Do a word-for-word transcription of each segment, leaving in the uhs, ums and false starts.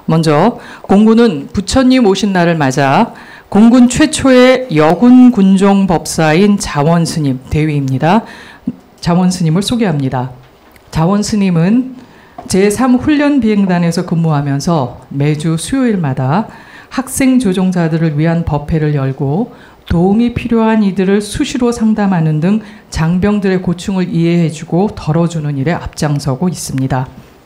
먼저 공군은 부처님 오신 날을 맞아 공군 최초의 여군 군종 법사인 자원스님 대위입니다. 자원스님을 소개합니다. 자원스님은 제삼 훈련비행단에서 근무하면서 매주 수요일마다 학생 조종자들을 위한 법회를 열고 도움이 필요한 이들을 수시로 상담하는 등 장병들의 고충을 이해해주고 덜어주는 일에 앞장서고 있습니다.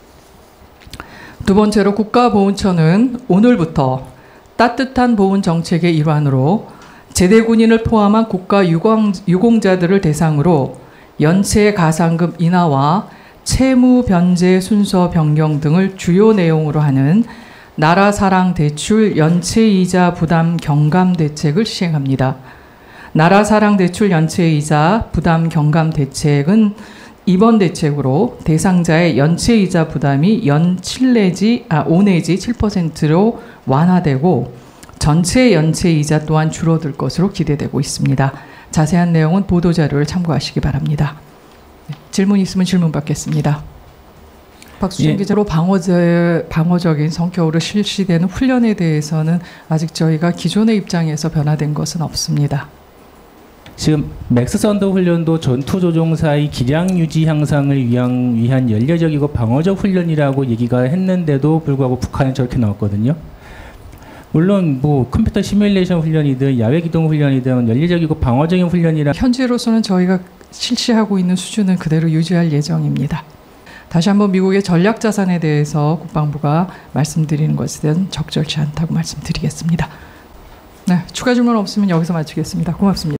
두 번째로 국가보훈처는 오늘부터 따뜻한 보훈 정책의 일환으로 제대군인을 포함한 국가 유공, 유공자들을 대상으로 연체 가상금 인하와 채무 변제 순서 변경 등을 주요 내용으로 하는 나라사랑 대출 연체이자 부담 경감 대책을 시행합니다. 나라사랑 대출 연체이자 부담 경감 대책은 이번 대책으로 대상자의 연체이자 부담이 연 칠 내지 아, 오 내지 칠 퍼센트로 완화되고 전체 연체이자 또한 줄어들 것으로 기대되고 있습니다. 자세한 내용은 보도자료를 참고하시기 바랍니다. 네, 질문 있으면 질문 받겠습니다. 박수진 예. 기자로 방어제, 방어적인 성격으로 실시되는 훈련에 대해서는 아직 저희가 기존의 입장에서 변화된 것은 없습니다. 지금 맥스 선더 훈련도 전투 조종사의 기량 유지 향상을 위한, 위한 연례적이고 방어적 훈련이라고 얘기가 했는데도 불구하고 북한은 저렇게 나왔거든요. 물론 뭐 컴퓨터 시뮬레이션 훈련이든 야외 기동 훈련이든 연례적이고 방어적인 훈련이라 현재로서는 저희가 실시하고 있는 수준은 그대로 유지할 예정입니다. 다시 한번 미국의 전략 자산에 대해서 국방부가 말씀드리는 것은 적절치 않다고 말씀드리겠습니다. 네, 추가 질문 없으면 여기서 마치겠습니다. 고맙습니다.